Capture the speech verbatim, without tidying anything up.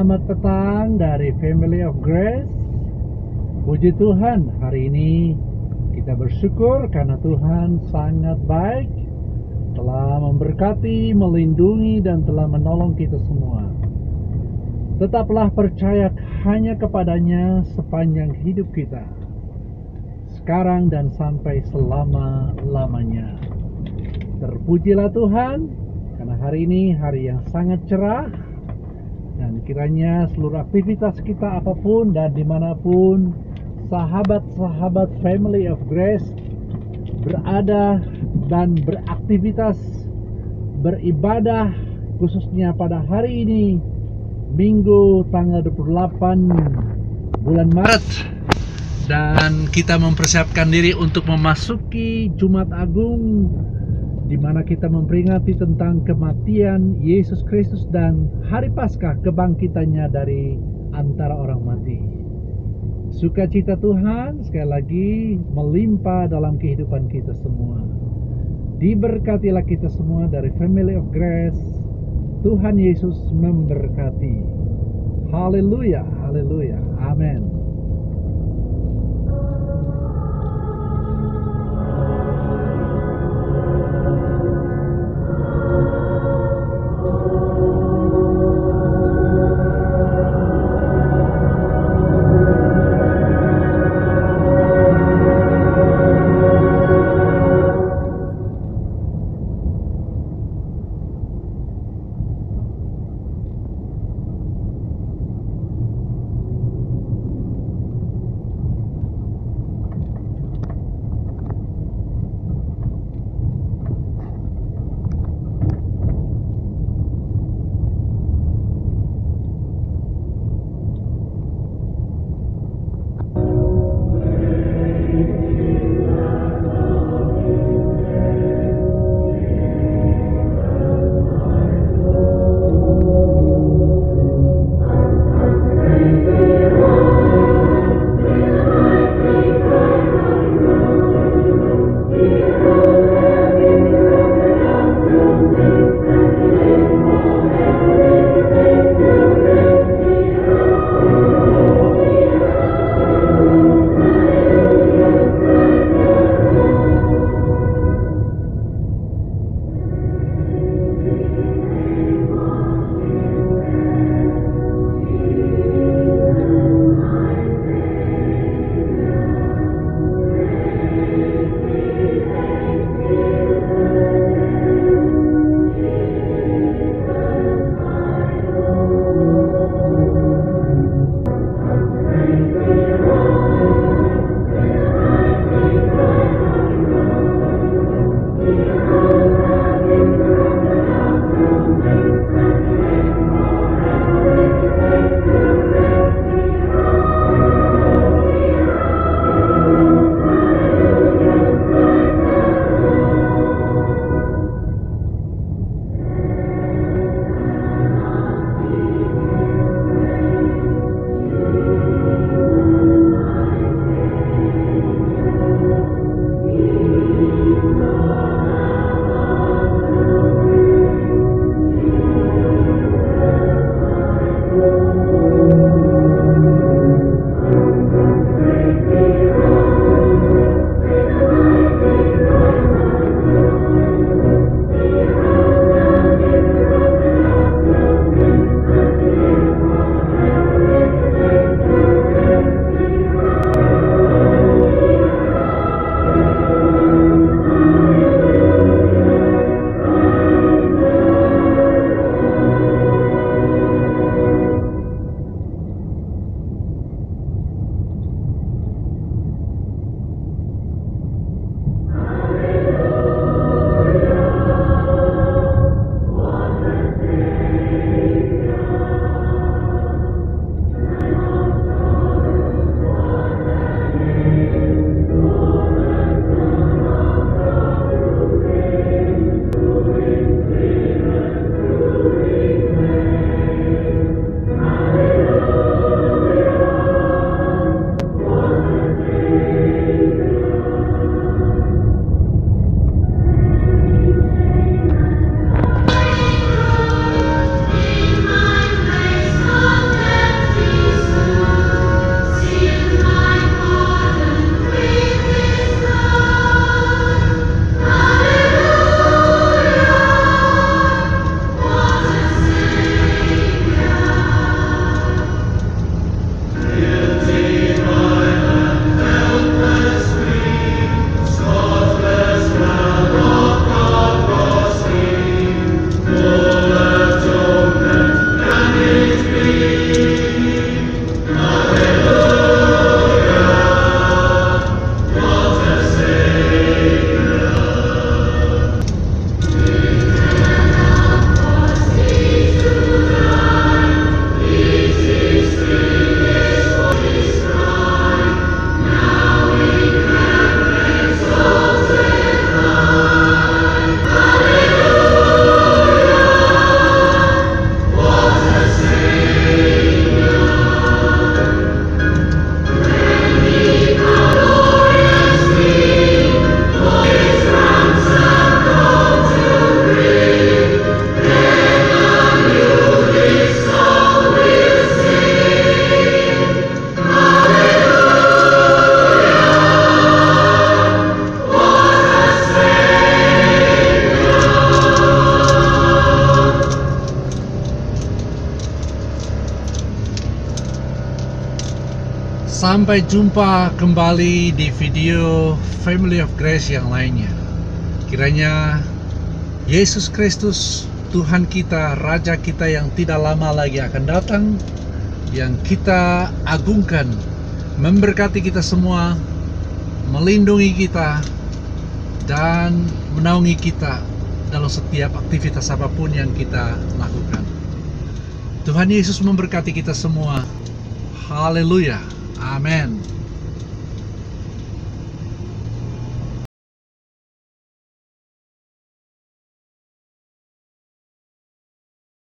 Selamat petang dari Family of Grace. Puji Tuhan, hari ini kita bersyukur karena Tuhan sangat baik, telah memberkati, melindungi, dan telah menolong kita semua. Tetaplah percaya hanya kepadanya sepanjang hidup kita, sekarang dan sampai selama-lamanya. Terpujilah Tuhan, karena hari ini hari yang sangat cerah, dan kiranya seluruh aktivitas kita apapun dan dimanapun sahabat-sahabat Family of Grace berada dan beraktivitas, beribadah, khususnya pada hari ini, Minggu tanggal dua puluh delapan bulan Maret, dan kita mempersiapkan diri untuk memasuki Jumat Agung, di mana kita memperingati tentang kematian Yesus Kristus dan hari Paskah, kebangkitannya dari antara orang mati. Sukacita Tuhan sekali lagi melimpah dalam kehidupan kita semua. Diberkatilah kita semua dari Family of Grace. Tuhan Yesus memberkati. Haleluya, haleluya, amin. Sampai jumpa kembali di video Family of Grace yang lainnya. Kiranya Yesus Kristus, Tuhan kita, Raja kita yang tidak lama lagi akan datang, yang kita agungkan, memberkati kita semua, melindungi kita, dan menaungi kita dalam setiap aktivitas apapun yang kita lakukan. Tuhan Yesus memberkati kita semua. Haleluya. Amin.